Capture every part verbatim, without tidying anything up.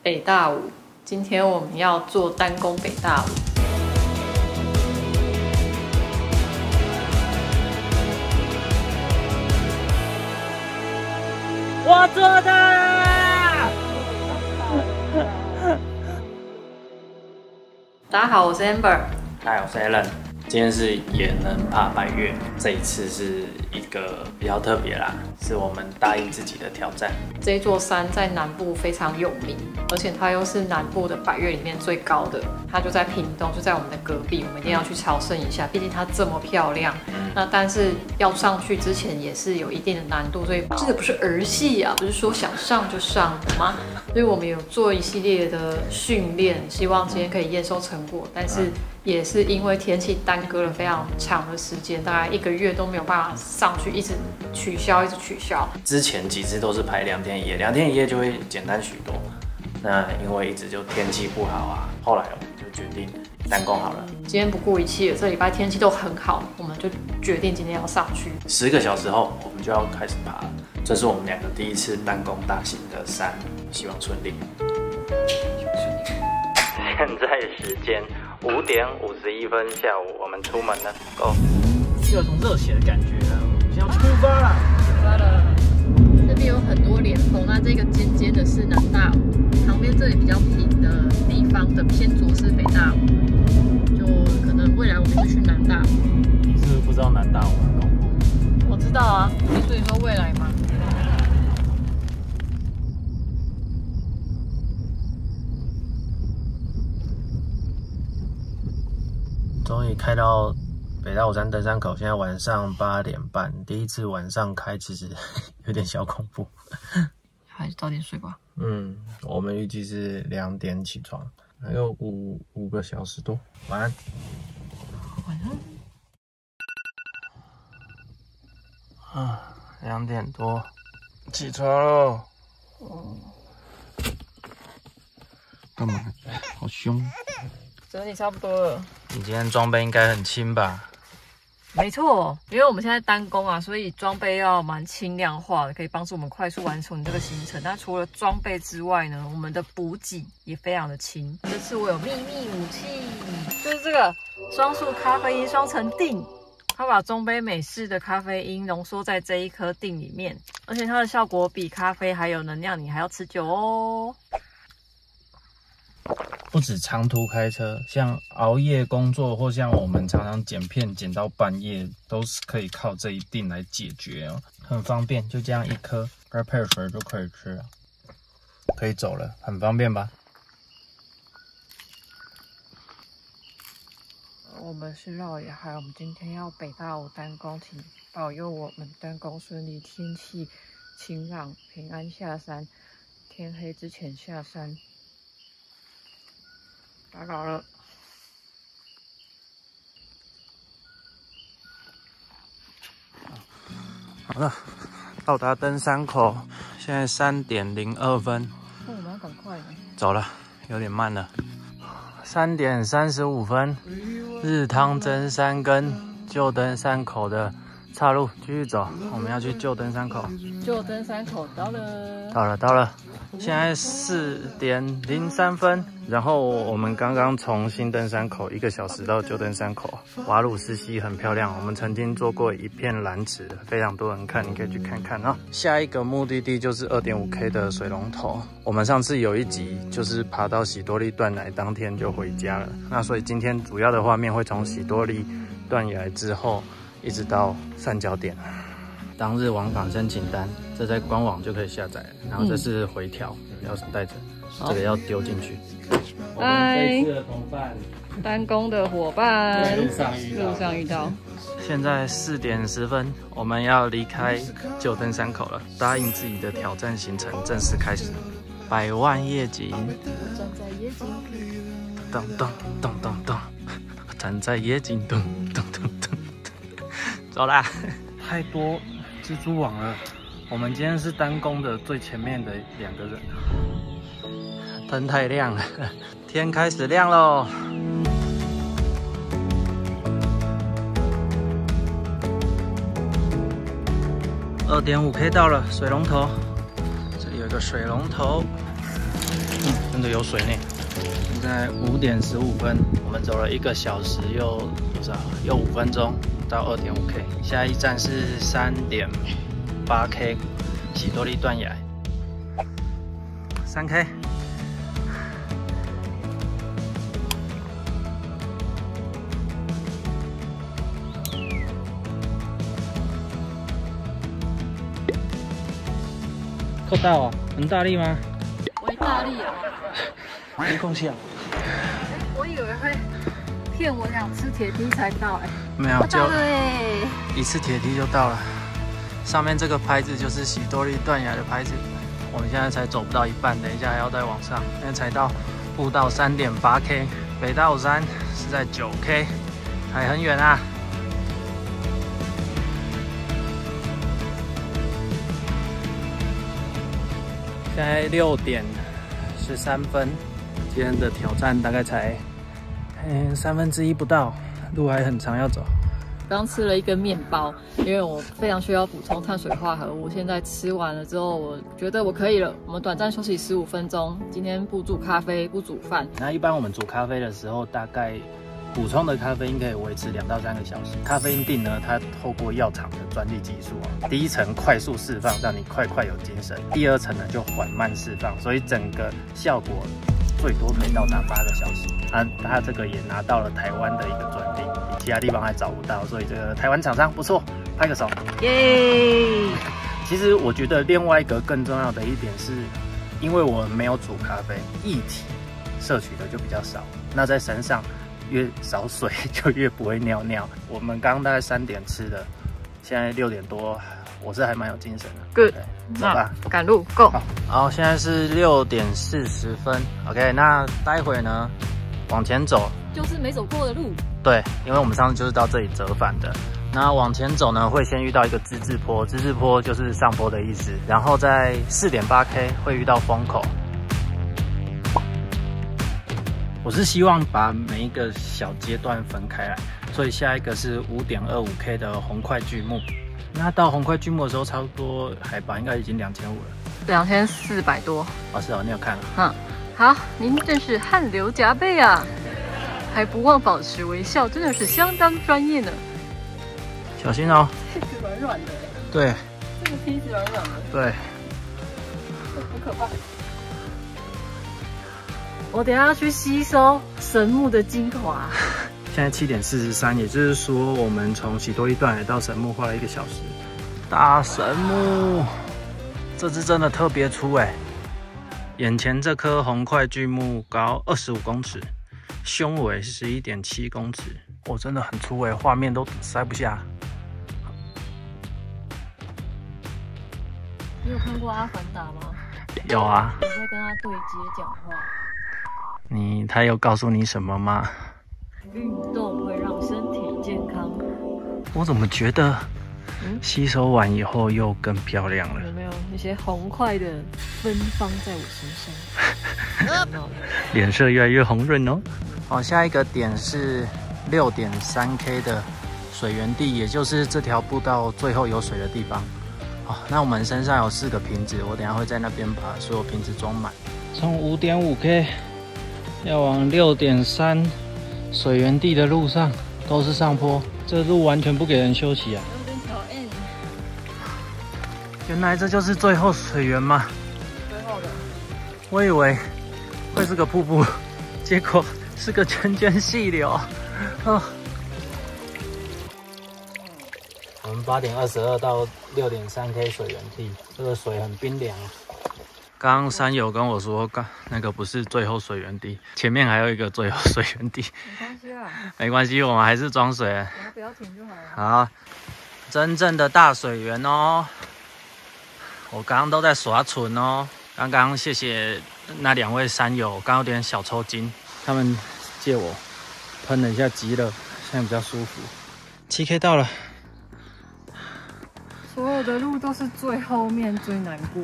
北大武。今天我们要做单攻北大武。 我做的。 大家好，我是 Amber。 嗨，我是 Alan。今天是也能爬百岳，这一次是一个比较特别啦，是我们答应自己的挑战。 这座山在南部非常有名，而且它又是南部的百岳里面最高的，它就在屏东，就在我们的隔壁，我们一定要去朝圣一下，毕竟它这么漂亮。嗯、那但是要上去之前也是有一定的难度，所以这个不是儿戏啊，不是说想上就上的吗？所以我们有做一系列的训练，希望今天可以验收成果，但是也是因为天气耽搁了非常长的时间，大概一个月都没有办法上去，一直取消，一直取消。 之前几次都是排两天一夜，两天一夜就会简单许多。那因为一直就天气不好啊，后来我们就决定单攻好了。 今天不顾一切，这礼拜天气都很好，我们就决定今天要上去。 十个小时后，我们就要开始爬了。这是我们两个第一次单攻大型的山，希望顺利。现在时间五点五十一分，下午我们出门了 ，Go！ 有种热血的感觉啊！我们要出发了， 出发了。这边有很多连峰，那这个尖尖的是南大武，旁边这里比较平的地方的偏左是北大武，就可能未来我们会去南大武。 你是不是不知道南大武很恐怖？ 我知道啊，所以说未来嘛。 终于开到北大武山登山口，现在晚上八点半，第一次晚上开，其实有点小恐怖。 还是早点睡吧。 嗯，我们预计是两点起床，还有五五个小时多。晚安。 晚安。 啊，两点多，起床喽。 嗯。 干嘛？好凶。 整理差不多了。 你今天装备应该很轻吧？ 没错，因为我们现在单攻啊，所以装备要蛮轻量化的，可以帮助我们快速完成这个行程。但除了装备之外呢，我们的补给也非常的轻。这次我有秘密武器，就是这个双数咖啡因双层锭，它把中杯美式的咖啡因浓缩在这一颗锭里面，而且它的效果比咖啡还有能量，你还要持久哦。 不止长途开车，像熬夜工作或像我们常常剪片剪到半夜，都是可以靠这一锭来解决哦，很方便，就这样一颗，该配水就可以吃了，可以走了，很方便吧？ 我们是绕野海，我们今天要北大武单攻，请保佑我们单攻顺利，天气晴朗，平安下山，天黑之前下山。打扰了。 好了，到达登山口，现在三点零二分。 那、哦、我们要赶快了。走了，有点慢了。三点三十五分，日汤真山跟旧登山口的岔路，继续走。我们要去旧登山口。 旧登山口到了。 到了，到了。现在四点零三分，然后我们刚刚从新登山口一个小时到旧登山口，瓦鲁斯溪很漂亮，我们曾经做过一片蓝池，非常多人看，你可以去看看啊。下一个目的地就是 二点五 K 的水龙头，我们上次有一集就是爬到喜多利断崖当天就回家了，那所以今天主要的画面会从喜多利断崖之后一直到三角点。当日往返申请单，这在官网就可以下载，然后这是回条，要带着，这个要丢进去。我们这次的同伴， 单攻的伙伴， 路上遇到， 路上遇到。 现在四点十分，我们要离开旧登山口了，答应自己的挑战行程正式开始。百万夜景， 站在夜景， 咚咚咚咚咚，站在夜景，咚咚咚咚，走啦！太多蜘蛛网了，我们今天是单攻的最前面的两个人，灯太亮了，天开始亮喽。二点五 K 到了，水龙头，这里有一个水龙头。 嗯，真的有水呢。现在五点十五分，我们走了一个小时又多少？又五分钟到 二点五 K， 下一站是 三点八 K， 喜多利断崖。三 K。 扣到哦，很大力吗？ 微大力啊！ 没空气啊！ 我以为会骗我两次铁梯才到哎、欸， 没有，就对， 一次铁梯就到了。上面这个牌子就是喜多利断崖的牌子。我们现在才走不到一半，等一下还要再往上，现在才到步道 三点八 K， 北大武山是在 九 K， 还很远啊。 现在六点十三分，今天的挑战大概才嗯三分之一不到，路还很长要走。 刚吃了一根面包，因为我非常需要补充碳水化合物。现在吃完了之后，我觉得我可以了。我们短暂休息十五分钟。今天不煮咖啡，不煮饭。 那一般我们煮咖啡的时候，大概补充的咖啡因可以维持两到三个小时。咖啡因锭呢，它透过药厂的专利技术啊，第一层快速释放，让你快快有精神；第二层呢就缓慢释放，所以整个效果最多可以到达八个小时。啊，它这个也拿到了台湾的一个专利，其他地方还找不到，所以这个台湾厂商不错，拍个手，耶！其实我觉得另外一个更重要的一点是，因为我没有煮咖啡，液体摄取的就比较少，那在山上。 越少水就越不会尿尿。我们刚刚大概三点吃的，现在六点多，我是还蛮有精神的。 Good， 走吧， 赶路 Go。 好，现在是六点四十分。OK， 那待会呢，往前走， 就是没走过的路。 对，因为我们上次就是到这里折返的。那往前走呢，会先遇到一个之字坡，之字坡就是上坡的意思。然后在 四点八 K 会遇到风口。 我是希望把每一个小阶段分开来，所以下一个是 五点二五 K 的红块巨木。那到红块巨木的时候，差不多海拔应该已经两千五了， 两千四百多。 哦，是哦，你有看了？ 嗯，好，您真是汗流浃背啊，还不忘保持微笑，真的是相当专业呢。 小心哦， 梯子软软的。 对， 这个梯子软软的。 对， 很可怕。 我等一下要去吸收神木的精华。 现在七点四十三，也就是说，我们从喜多利断崖到神木花了一个小时。大神木，这只真的特别粗哎！眼前这棵红块巨木高二十五公尺，胸围十一点七公尺，哦，真的很粗哎，画面都塞不下。 你有看过《阿凡达》吗？ 有啊。 我在跟他对接讲话。 你他有告诉你什么吗？ 运动会让身体健康。 我怎么觉得，吸收完以后又更漂亮了？ 有没有那些红块的芬芳在我身上？ 脸色越来越红润哦。好，下一个点是 六点三 K 的水源地，也就是这条步道最后有水的地方。好，那我们身上有四个瓶子，我等一下会在那边把所有瓶子装满。从 五点五 K。 要往 六点三 水源地的路上都是上坡，这路完全不给人休息啊！ 有点讨厌。 原来这就是最后水源吗？ 最后的。 我以为会是个瀑布，结果是个涓涓细流。哦。我们八点二十二到 六点三 K 水源地，这个水很冰凉。 刚刚山友跟我说，刚那个不是最后水源地，前面还有一个最后水源地。 没关系啊， 没关系，我们还是装水。 然后不要停就好了。 好，真正的大水源哦。我刚刚都在耍蠢哦。刚刚谢谢那两位山友，刚刚有点小抽筋，他们借我喷了一下极乐，现在比较舒服。七 K 到了。 所有的路都是最后面最难过。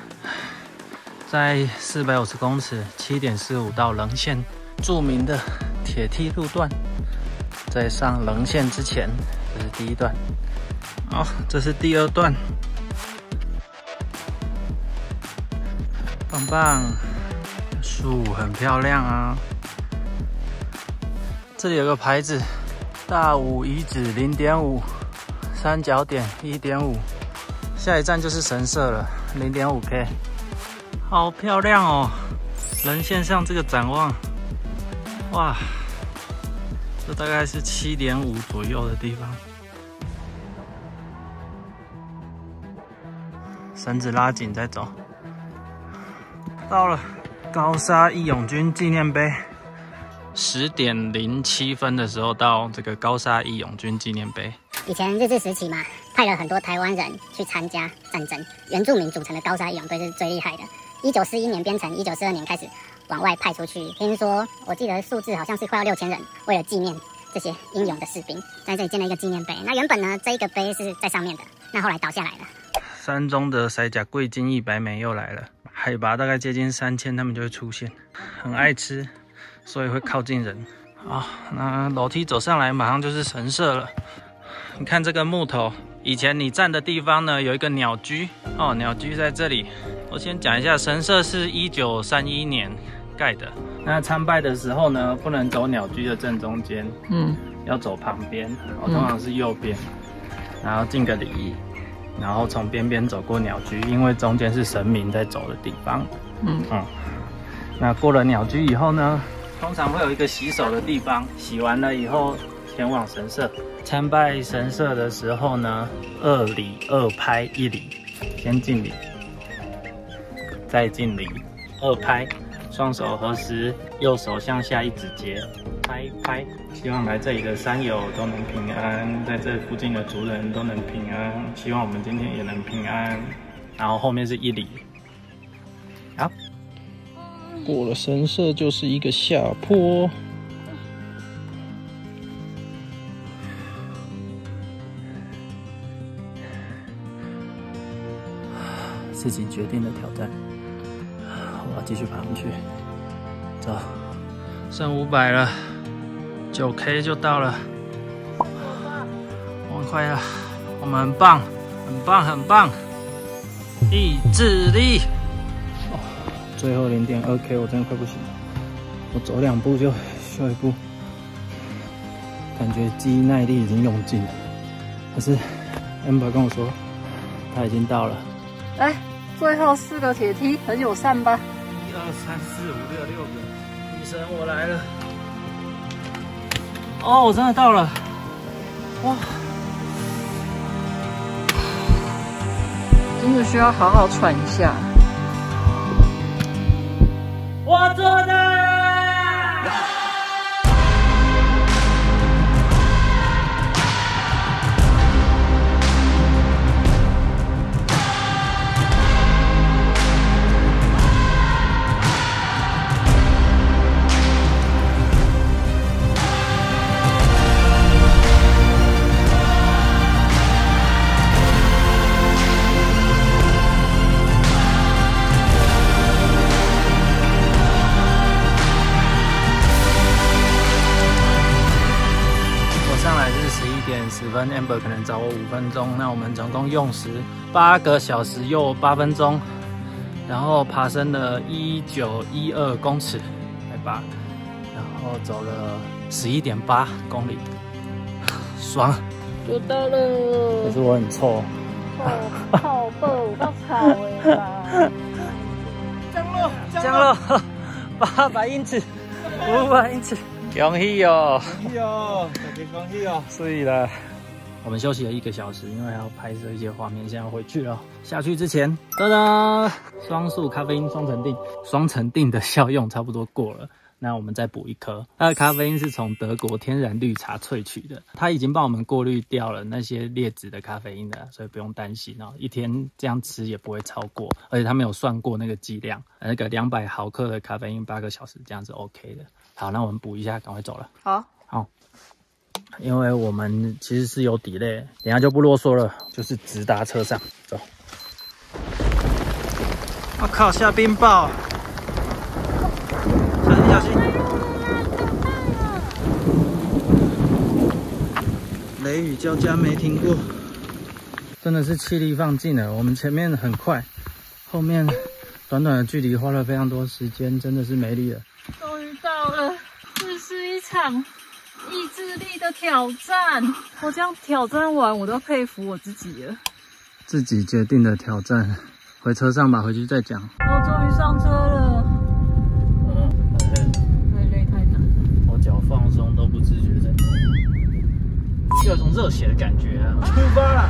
在四百五十公尺， 七点四五到棱线，著名的铁梯路段。在上棱线之前，这是第一段。好，这是第二段，棒棒， 树很漂亮啊。这里有个牌子，大武遗址 零点五， 三角点 一点五， 下一站就是神社了 零点五 K， 好漂亮哦！人线上这个展望，哇，这大概是 七点五 左右的地方。绳子拉紧再走。到了高沙义勇军纪念碑，十点零七分的时候到这个高沙义勇军纪念碑。 以前日治时期嘛，派了很多台湾人去参加战争，原住民组成的高沙义勇队是最厉害的。一九四一年编成，一九四二年开始往外派出去。听说我记得数字好像是快要六千人，为了纪念这些英勇的士兵，在这里建了一个纪念碑。那原本呢，这一个碑是在上面的，那后来倒下来了。 山中的塞甲贵金一百美又来了，海拔大概接近三千，他们就会出现，很爱吃，所以会靠近人。好，那楼梯走上来，马上就是神社了。你看这个木头，以前你站的地方呢，有一个鸟居哦，鸟居在这里。我先讲一下，神社是一九三一年盖的。那参拜的时候呢，不能走鸟居的正中间，嗯，要走旁边，哦，通常是右边，然后敬个礼。然后从边边走过鸟居，因为中间是神明在走的地方。嗯嗯，那过了鸟居以后呢，通常会有一个洗手的地方，洗完了以后前往神社。参拜神社的时候呢，二礼二拍一礼，先敬礼，再敬礼，二拍，双手合十，右手向下一指节，拍拍。希望来这里的山友都能平安，在这附近的族人都能平安。希望我们今天也能平安。然后后面是一礼。好，过了神社就是一个下坡。自己决定的挑战，我要继续爬上去。走，剩五百了。九 K 就到了，我们快了，我们很棒，很棒，很棒，意志力。哦，最后 零点二 K 我真的快不行了，我走两步就休一步，感觉记忆耐力已经用尽了。可是 Amber 跟我说，他已经到了。 来，最后四个铁梯，很友善吧？ 一二三四五六六个，女神我来了。哦，我真的到了！哇， 真的需要好好喘一下。 我做的！十分 ，Amber 可能找我五分钟，那我们总共用时八个小时又八分钟，然后爬升了一九一二公尺海拔，然后走了十一点八公里，爽！ 做到了。 可是我很臭。 哦，好笨，好吵哎啦！ 降落，降落，八百英尺，五百英尺。恭喜哦！ 恭喜哦！特别恭喜哦！ 睡了。我们休息了一个小时，因为还要拍摄一些画面，现在要回去了。下去之前，噔噔，双数咖啡因双沉淀，双沉淀的效用差不多过了。那我们再补一颗。它的咖啡因是从德国天然绿茶萃取的，它已经帮我们过滤掉了那些劣质的咖啡因的，所以不用担心哦。一天这样吃也不会超过，而且它没有算过那个剂量，那个两百毫克的咖啡因八个小时这样是 OK 的。好，那我们补一下，赶快走了。 好， 好，因为我们其实是有 delay， 等一下就不啰嗦了，就是直达车上走。我靠，下冰雹！小心小心！雷雨交加没停过，真的是气力放尽了。我们前面很快，后面短短的距离花了非常多时间，真的是没力了。 终于到了，这是一场意志力的挑战。我这样挑战完，我都佩服我自己了。 自己决定的挑战，回车上吧，回去再讲。 我终于上车了。 嗯，太累了， 太累太难了。 我脚放松都不自觉在抖，有一种热血的感觉啊！出发了。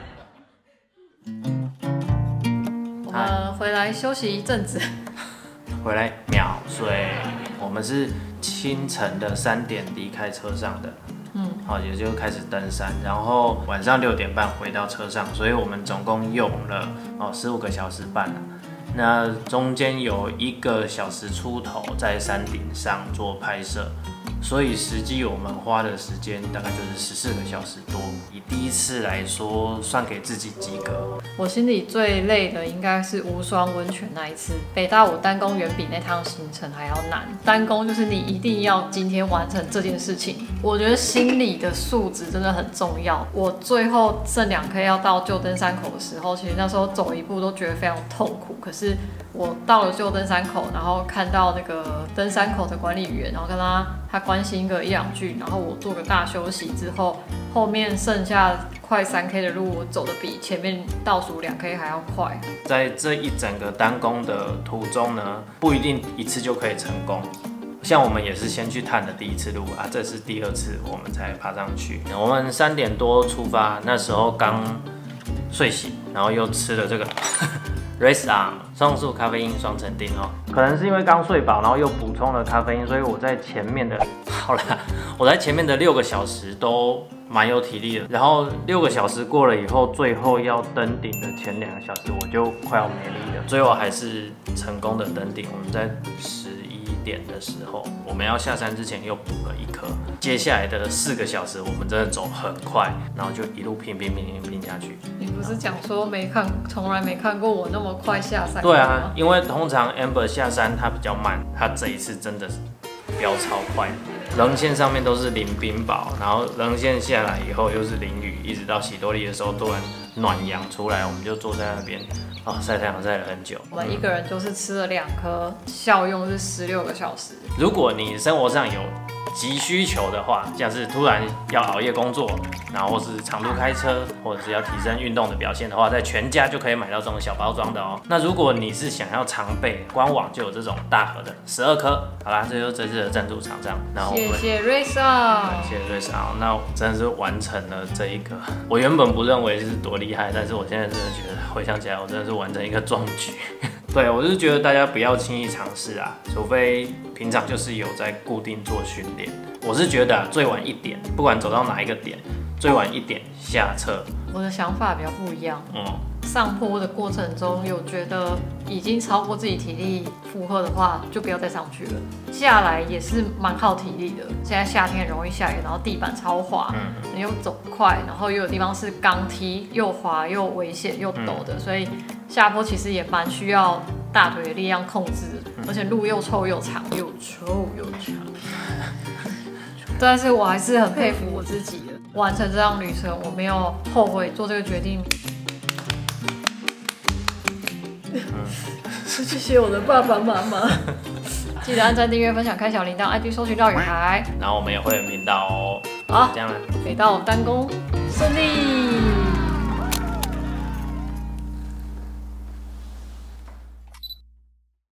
我们回来休息一阵子。 回来秒睡。我们是清晨的三点离开车上的，嗯，好，也就开始登山，然后晚上六点半回到车上，所以我们总共用了哦十五个小时半了。那中间有一个小时出头在山顶上做拍摄，所以实际我们花的时间大概就是十四个小时多。以第一次来说，算给自己及格。 我心里最累的应该是无双温泉那一次，北大武单攻远比那趟行程还要难。单攻就是你一定要今天完成这件事情，我觉得心理的素质真的很重要。我最后剩两 K 要到旧登山口的时候，其实那时候走一步都觉得非常痛苦，可是我到了旧登山口，然后看到那个登山口的管理员，然后跟他他关心个一两句，然后我做个大休息之后，后面剩下快三 K 的路，我走的比前面倒数两 K 还要快。在这一整个单攻的途中呢，不一定一次就可以成功。像我们也是先去探的第一次路啊，这是第二次我们才爬上去。我们三点多出发，那时候刚睡醒，然后又吃了这个Race On 松树咖啡因双层锭哦，可能是因为刚睡饱，然后又补充了咖啡因，所以我在前面的，好啦，我在前面的六个小时都蛮有体力的。然后六个小时过了以后，最后要登顶的前两个小时，我就快要没力了。最后还是成功的登顶。我们在十一点的时候，我们要下山之前又补了一颗。接下来的四个小时，我们真的走很快，然后就一路拼拼拼拼拼下去。你不是讲说没看，从来没看过我那么快下山？对啊，因为通常 Amber 下山它比较慢，它这一次真的是飙超快。棱线上面都是淋冰雹，然后棱线下来以后又是淋雨，一直到喜多利的时候突然暖阳出来，我们就坐在那边啊晒太阳晒了很久。我们一个人就是吃了两颗，效用是十六个小时。如果你生活上有急需求的话，像是突然要熬夜工作，然后或是长途开车，或者是要提升运动的表现的话，在全家就可以买到这种小包装的哦。那如果你是想要常备，官网就有这种大盒的十二颗。好啦，这就是这次的赞助厂商。然后谢谢 Race On， 谢谢 Race On。那我真的是完成了这一个，我原本不认为是多厉害，但是我现在真的觉得回想起来，我真的是完成一个壮举。对，我是觉得大家不要轻易尝试啊，除非平常就是有在固定做训练。我是觉得、啊、最晚一点，不管走到哪一个点，最晚一点下车。我的想法比较不一样。嗯，上坡的过程中有觉得已经超过自己体力负荷的话，就不要再上去了。下来也是蛮耗体力的。现在夏天容易下雨，然后地板超滑，嗯、你又走快，然后又有地方是钢梯，又滑又危险又陡的，嗯、所以下坡其实也蛮需要大腿的力量控制的，嗯、而且路又臭又长，又臭又长。但是我还是很佩服我自己的，完成这趟旅程，我没有后悔做这个决定。谢谢我的爸爸妈妈。记得按赞、订阅、分享、开小铃铛 ，I G 搜寻绕远海。然后我们也会员频道哦。好，这样了，北到单攻顺利。